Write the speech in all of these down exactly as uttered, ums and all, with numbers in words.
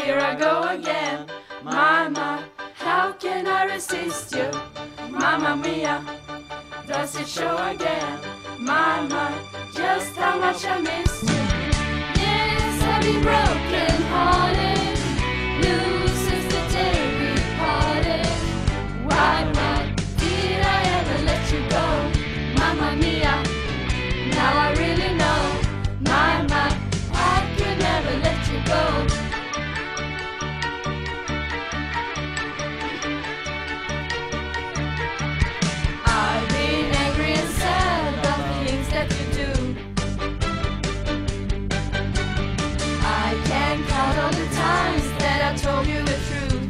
here I go again. Mama, how can I resist you? Mamma mia, does it show again? Mama, just how much I missed you. Yes, I've been broken hearted, blue since the day we parted. Why, why did I ever let you go? Mamma mia, now I really know. Mama, I could never let you go. I've been angry and sad about the things that you do. I can't count all the times that I told you the truth.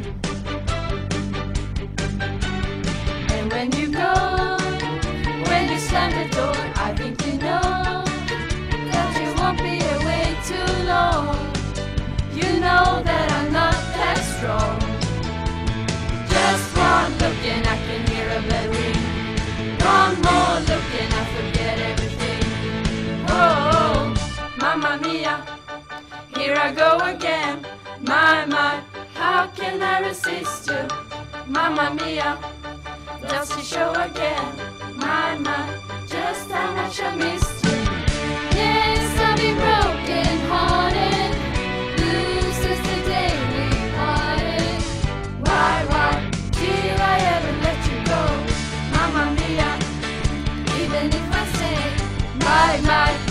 And when you go, when you slam the door, I think you know that you won't be away too long. You know that I'm not that strong. Just one look and I can hear a bell ring. One more look and I forget everything. Oh, mamma mia, here I go again. My, my, how can I resist you? Mamma mia, does it show again? My, my, just how much I missed you. Yes, I've been broken hearted, blue since the day we parted. Why, why did I ever let you go? Mamma mia, even if I say, my, my,